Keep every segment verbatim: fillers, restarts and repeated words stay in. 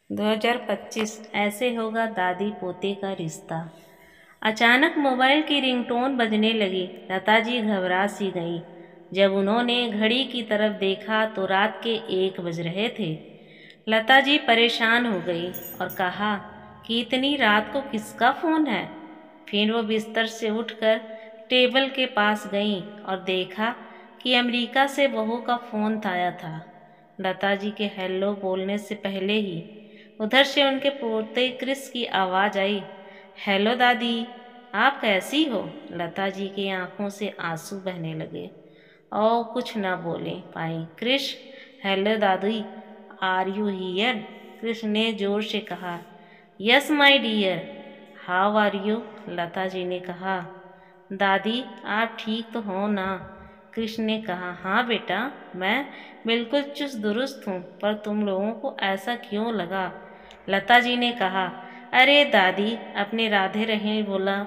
दो हज़ार पच्चीस ऐसे होगा दादी पोते का रिश्ता। अचानक मोबाइल की रिंगटोन बजने लगी। लता जी घबरा सी गई। जब उन्होंने घड़ी की तरफ देखा तो रात के एक बज रहे थे। लता जी परेशान हो गई और कहा कि इतनी रात को किसका फ़ोन है। फिर वो बिस्तर से उठकर टेबल के पास गई और देखा कि अमेरिका से बहू का फ़ोन आया था। लता जी के हेलो बोलने से पहले ही उधर से उनके पोते क्रिस की आवाज़ आई, हेलो दादी, आप कैसी हो। लता जी की आंखों से आंसू बहने लगे और कुछ ना बोले पाई। क्रिश, हेलो दादी, आर यू हियर। क्रिश ने जोर से कहा, yes my dear, how are you. Lata ji ने कहा, दादी आप ठीक तो हो ना। कृष्ण ने कहा, हाँ बेटा, मैं बिल्कुल चुस्त दुरुस्त हूँ, पर तुम लोगों को ऐसा क्यों लगा। लता जी ने कहा, अरे दादी, अपने राधे रहे बोला।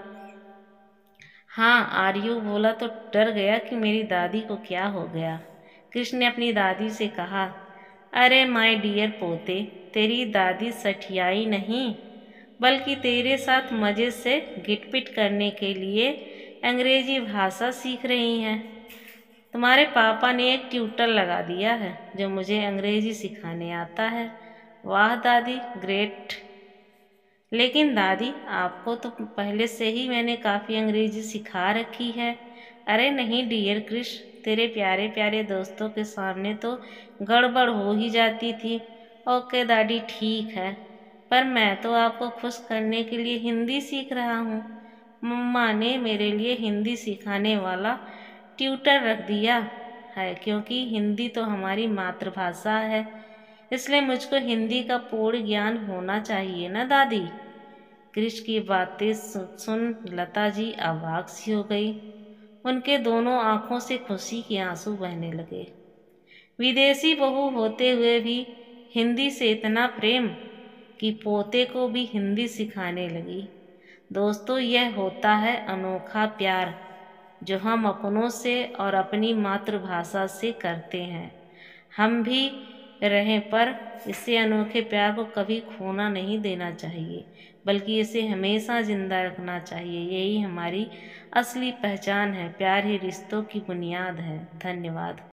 हाँ आर्यू बोला तो डर गया कि मेरी दादी को क्या हो गया। कृष्ण ने अपनी दादी से कहा, अरे माय डियर पोते, तेरी दादी सठियाई नहीं, बल्कि तेरे साथ मज़े से गिटपिट करने के लिए अंग्रेजी भाषा सीख रही हैं। तुम्हारे पापा ने एक ट्यूटर लगा दिया है जो मुझे अंग्रेजी सिखाने आता है। वाह दादी, ग्रेट। लेकिन दादी, आपको तो पहले से ही मैंने काफ़ी अंग्रेजी सिखा रखी है। अरे नहीं डियर क्रिश, तेरे प्यारे प्यारे दोस्तों के सामने तो गड़बड़ हो ही जाती थी। ओके दादी, ठीक है, पर मैं तो आपको खुश करने के लिए हिंदी सीख रहा हूँ। मम्मा ने मेरे लिए हिंदी सिखाने वाला ट्यूटर रख दिया है, क्योंकि हिंदी तो हमारी मातृभाषा है, इसलिए मुझको हिंदी का पूर्ण ज्ञान होना चाहिए ना दादी। कृष की बातें सुन लता जी अवाक सी हो गई। उनके दोनों आंखों से खुशी के आंसू बहने लगे। विदेशी बहू होते हुए भी हिंदी से इतना प्रेम कि पोते को भी हिंदी सिखाने लगी। दोस्तों, यह होता है अनोखा प्यार जो हम अपनों से और अपनी मातृभाषा से करते हैं। हम भी रहें, पर इसे अनोखे प्यार को कभी खोना नहीं देना चाहिए, बल्कि इसे हमेशा जिंदा रखना चाहिए। यही हमारी असली पहचान है। प्यार ही रिश्तों की बुनियाद है। धन्यवाद।